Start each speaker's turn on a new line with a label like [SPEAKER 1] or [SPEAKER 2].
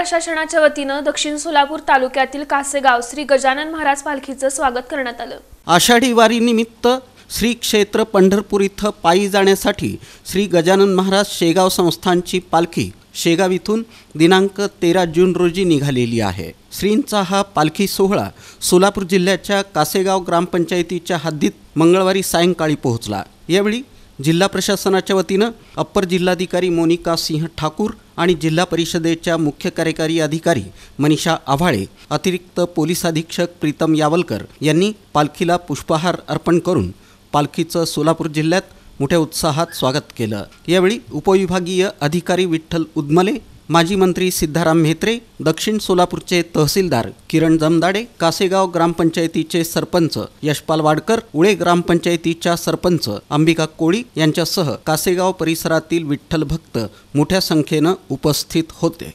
[SPEAKER 1] प्रशासनाच्या वतीने दक्षिण सोलापूर तालुक्यातील कासेगाव श्री गजानन महाराज पालखीचे स्वागत करण्यात आले।
[SPEAKER 2] आषाढी वारी निमित्त श्री क्षेत्र पंढरपूर इथं पायी जाण्यासाठी श्री गजानन महाराज शेगाव संस्थानची पालखी शेगाव इथून दिनांक 13 जून रोजी निघालेली आहे। श्रींचा हा पालखी सोहळा सोलापूर जिल्ह्याच्या कासेगाव ग्रामपंचायतीच्या हद्दीत मंगळवारी सायंकाळी पोहोचला। यावेळी जिल्हा प्रशासनाच्या वतीने अप्पर जिल्हाधिकारी मोनिका सिंह ठाकूर आणि जिल्हा परिषदेच्या मुख्य कार्यकारी अधिकारी मनीषा आव्हाळे, अतिरिक्त पोलीस अधीक्षक प्रीतम यावलकर यांनी पालखीला पुष्पहार अर्पण करून पालखीचं सोलापूर जिल्ह्यात मोठ्या उत्साहात स्वागत केलं। यावेळी उपविभागीय अधिकारी विठ्ठल उदमले, माजी मंत्री सिद्धाराम म्हेत्रे, दक्षिण सोलापूरचे तहसीलदार किरण जमदाडे, कासेगाव ग्रामपंचायतीचे सरपंच यशपाल वाडकर, उळे ग्रामपंचायतीच्या सरपंच अंबिका कोळी यांच्यासह कासेगाव परिसरातील विठ्ठल भक्त मोठ्या संख्येने उपस्थित होते।